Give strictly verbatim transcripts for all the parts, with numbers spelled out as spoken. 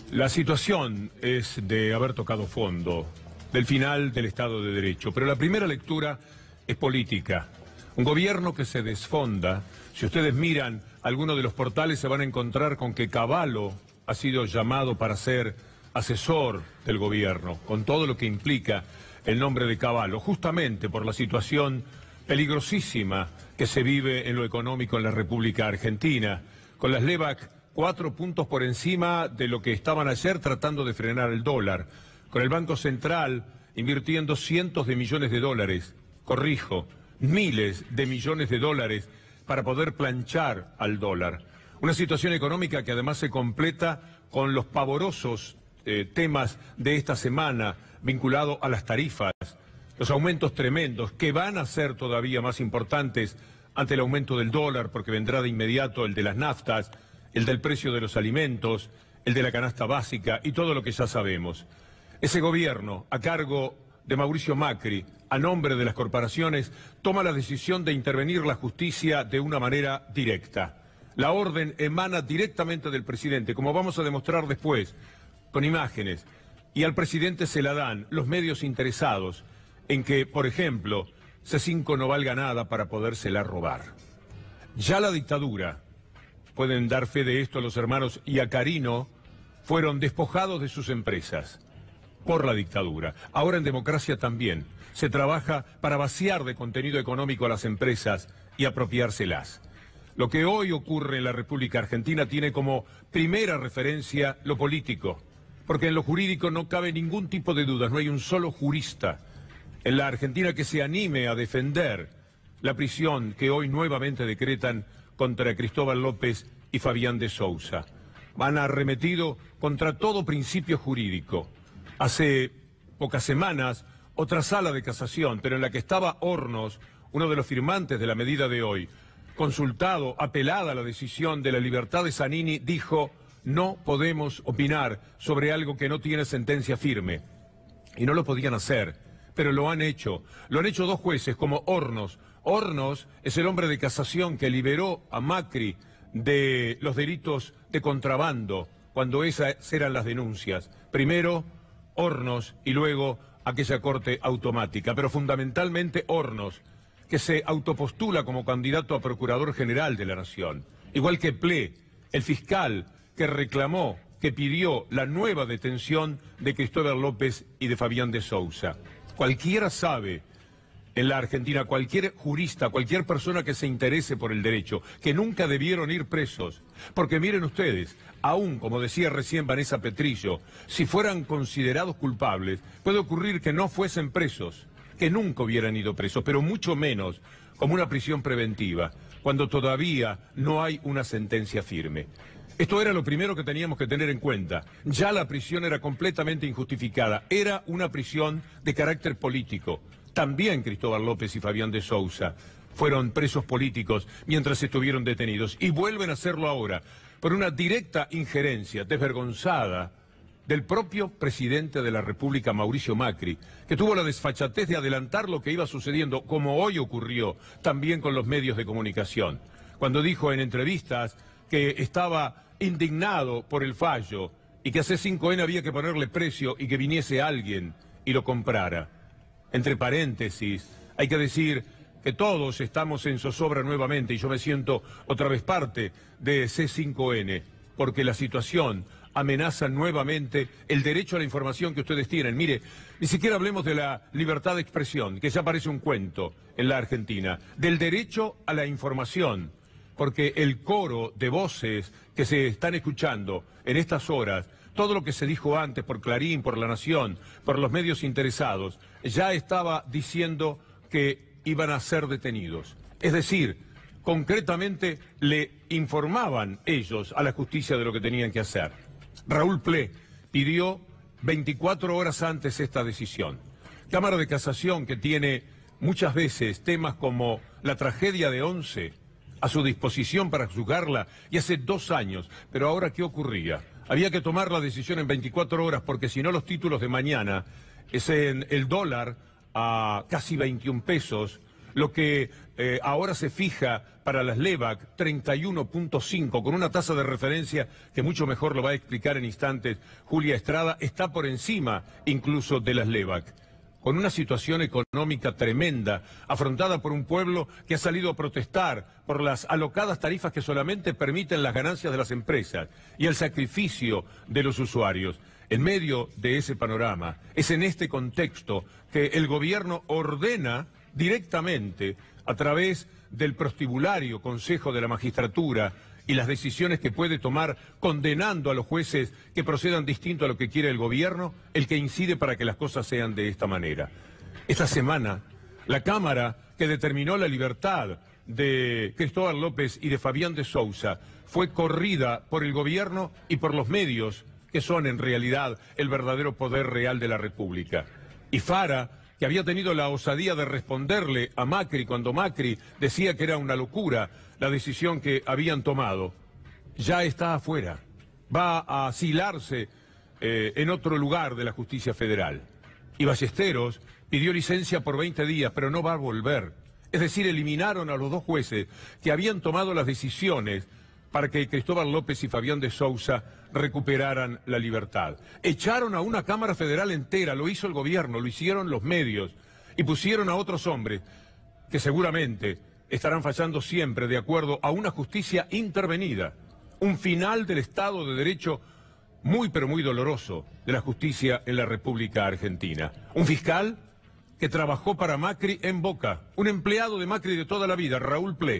La situación es de haber tocado fondo, del final del Estado de Derecho, pero la primera lectura es política. Un gobierno que se desfonda. Si ustedes miran algunos de los portales se van a encontrar con que Cavallo ha sido llamado para ser asesor del gobierno, con todo lo que implica el nombre de Cavallo, justamente por la situación peligrosísima que se vive en lo económico en la República Argentina, con las LEVAC cuatro puntos por encima de lo que estaban ayer tratando de frenar el dólar, con el Banco Central invirtiendo cientos de millones de dólares, corrijo, miles de millones de dólares para poder planchar al dólar. Una situación económica que además se completa con los pavorosos eh, temas de esta semana vinculado a las tarifas, los aumentos tremendos que van a ser todavía más importantes ante el aumento del dólar, porque vendrá de inmediato el de las naftas, el del precio de los alimentos, el de la canasta básica y todo lo que ya sabemos. Ese gobierno, a cargo de Mauricio Macri, a nombre de las corporaciones, toma la decisión de intervenir la justicia de una manera directa. La orden emana directamente del presidente, como vamos a demostrar después, con imágenes, y al presidente se la dan los medios interesados en que, por ejemplo, C cinco no valga nada para podérsela robar. Ya la dictadura, pueden dar fe de esto los hermanos Iacarino, fueron despojados de sus empresas por la dictadura. Ahora en democracia también se trabaja para vaciar de contenido económico a las empresas y apropiárselas. Lo que hoy ocurre en la República Argentina tiene como primera referencia lo político, porque en lo jurídico no cabe ningún tipo de dudas, no hay un solo jurista en la Argentina que se anime a defender la prisión que hoy nuevamente decretan contra Cristóbal López y Fabián de Sousa. Han arremetido contra todo principio jurídico. Hace pocas semanas, otra sala de casación, pero en la que estaba Hornos, uno de los firmantes de la medida de hoy, consultado, apelada a la decisión de la libertad de Zanini, dijo: no podemos opinar sobre algo que no tiene sentencia firme. Y no lo podían hacer, pero lo han hecho. Lo han hecho dos jueces, como Hornos. Hornos es el hombre de casación que liberó a Macri de los delitos de contrabando, cuando esas eran las denuncias. Primero Hornos y luego aquella corte automática, pero fundamentalmente Hornos, que se autopostula como candidato a Procurador General de la Nación. Igual que Ple, el fiscal que reclamó, que pidió la nueva detención de Cristóbal López y de Fabián de Sousa. Cualquiera sabe en la Argentina, cualquier jurista, cualquier persona que se interese por el derecho, que nunca debieron ir presos. Porque miren ustedes, aún, como decía recién Vanessa Petrillo, si fueran considerados culpables, puede ocurrir que no fuesen presos, que nunca hubieran ido presos, pero mucho menos como una prisión preventiva, cuando todavía no hay una sentencia firme. Esto era lo primero que teníamos que tener en cuenta. Ya la prisión era completamente injustificada, era una prisión de carácter político. También Cristóbal López y Fabián de Sousa fueron presos políticos mientras estuvieron detenidos y vuelven a hacerlo ahora por una directa injerencia desvergonzada del propio presidente de la República, Mauricio Macri, que tuvo la desfachatez de adelantar lo que iba sucediendo, como hoy ocurrió también con los medios de comunicación, cuando dijo en entrevistas que estaba indignado por el fallo y que a C cinco N había que ponerle precio y que viniese alguien y lo comprara. Entre paréntesis, hay que decir que todos estamos en zozobra nuevamente y yo me siento otra vez parte de C cinco N, porque la situación amenaza nuevamente el derecho a la información que ustedes tienen. Mire, ni siquiera hablemos de la libertad de expresión, que ya parece un cuento en la Argentina, del derecho a la información, porque el coro de voces que se están escuchando en estas horas, todo lo que se dijo antes por Clarín, por La Nación, por los medios interesados, ya estaba diciendo que iban a ser detenidos. Es decir, concretamente le informaban ellos a la justicia de lo que tenían que hacer. Raúl Ple pidió veinticuatro horas antes esta decisión. Cámara de Casación, que tiene muchas veces temas como la tragedia de Once a su disposición para juzgarla, y hace dos años, pero ahora ¿qué ocurría? Había que tomar la decisión en veinticuatro horas, porque si no los títulos de mañana es en el dólar a casi veintiún pesos, lo que eh, ahora se fija para las LEVAC, treinta y uno punto cinco, con una tasa de referencia que mucho mejor lo va a explicar en instantes Julia Estrada, está por encima incluso de las LEVAC, con una situación económica tremenda, afrontada por un pueblo que ha salido a protestar por las alocadas tarifas que solamente permiten las ganancias de las empresas y el sacrificio de los usuarios. En medio de ese panorama, es en este contexto que el gobierno ordena directamente, a través del prostibulario Consejo de la Magistratura y las decisiones que puede tomar condenando a los jueces que procedan distinto a lo que quiere el gobierno, el que incide para que las cosas sean de esta manera. Esta semana, la Cámara que determinó la libertad de Cristóbal López y de Fabián de Sousa fue corrida por el gobierno y por los medios, que son en realidad el verdadero poder real de la República. Y Fara, que había tenido la osadía de responderle a Macri cuando Macri decía que era una locura la decisión que habían tomado, ya está afuera. Va a asilarse eh, en otro lugar de la justicia federal. Y Ballesteros pidió licencia por veinte días, pero no va a volver. Es decir, eliminaron a los dos jueces que habían tomado las decisiones para que Cristóbal López y Fabián de Sousa recuperaran la libertad. Echaron a una Cámara Federal entera, lo hizo el gobierno, lo hicieron los medios, y pusieron a otros hombres que seguramente estarán fallando siempre de acuerdo a una justicia intervenida, un final del Estado de Derecho muy pero muy doloroso de la justicia en la República Argentina. Un fiscal que trabajó para Macri en Boca, un empleado de Macri de toda la vida, Raúl Ple.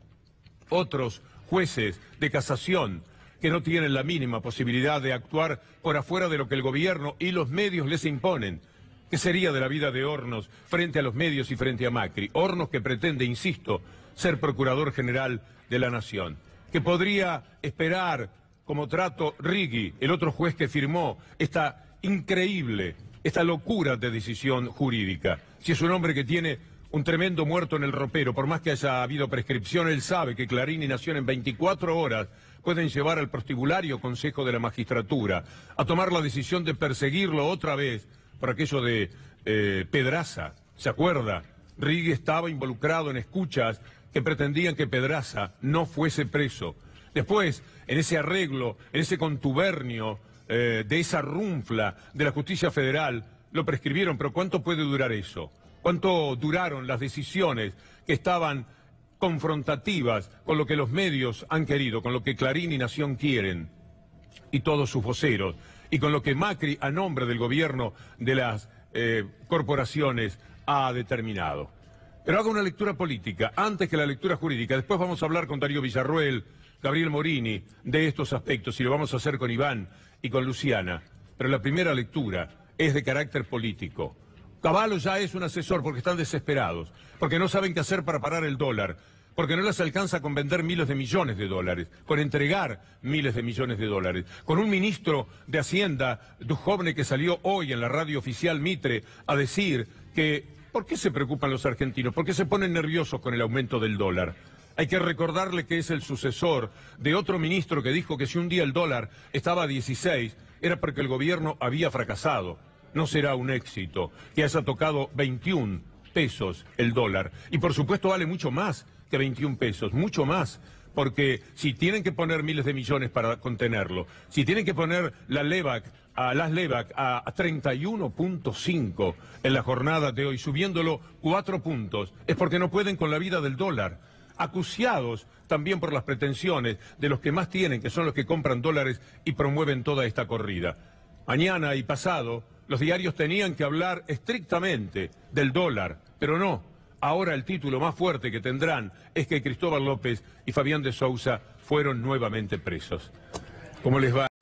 Otros jueces de casación que no tienen la mínima posibilidad de actuar por afuera de lo que el gobierno y los medios les imponen. ¿Qué sería de la vida de Hornos frente a los medios y frente a Macri? Hornos que pretende, insisto, ser Procurador General de la Nación. Que podría esperar como trato Righi, el otro juez que firmó esta increíble, esta locura de decisión jurídica. Si es un hombre que tiene un tremendo muerto en el ropero, por más que haya habido prescripción, él sabe que Clarín y Nación en veinticuatro horas pueden llevar al prostibulario Consejo de la Magistratura a tomar la decisión de perseguirlo otra vez por aquello de eh, Pedraza. ¿Se acuerda? Righi estaba involucrado en escuchas que pretendían que Pedraza no fuese preso. Después, en ese arreglo, en ese contubernio eh, de esa runfla de la justicia federal, lo prescribieron, pero ¿cuánto puede durar eso? ¿Cuánto duraron las decisiones que estaban confrontativas con lo que los medios han querido, con lo que Clarín y Nación quieren, y todos sus voceros, y con lo que Macri, a nombre del gobierno de las eh, corporaciones, ha determinado? Pero haga una lectura política, antes que la lectura jurídica. Después vamos a hablar con Darío Villarruel, Gabriel Morini, de estos aspectos, y lo vamos a hacer con Iván y con Luciana. Pero la primera lectura es de carácter político. Cavallo ya es un asesor porque están desesperados, porque no saben qué hacer para parar el dólar, porque no les alcanza con vender miles de millones de dólares, con entregar miles de millones de dólares, con un ministro de Hacienda, Duhovne, que salió hoy en la radio oficial Mitre a decir que ¿por qué se preocupan los argentinos? ¿Por qué se ponen nerviosos con el aumento del dólar? Hay que recordarle que es el sucesor de otro ministro que dijo que si un día el dólar estaba a dieciséis era porque el gobierno había fracasado. No será un éxito que haya tocado veintiún pesos el dólar. Y por supuesto vale mucho más que veintiún pesos, mucho más. Porque si tienen que poner miles de millones para contenerlo, si tienen que poner la LEVAC, a las LEVAC a treinta y uno punto cinco en la jornada de hoy, subiéndolo cuatro puntos, es porque no pueden con la vida del dólar. Acuciados también por las pretensiones de los que más tienen, que son los que compran dólares y promueven toda esta corrida. Mañana y pasado, los diarios tenían que hablar estrictamente del dólar, pero no. Ahora el título más fuerte que tendrán es que Cristóbal López y Fabián de Sousa fueron nuevamente presos. ¿Cómo les va?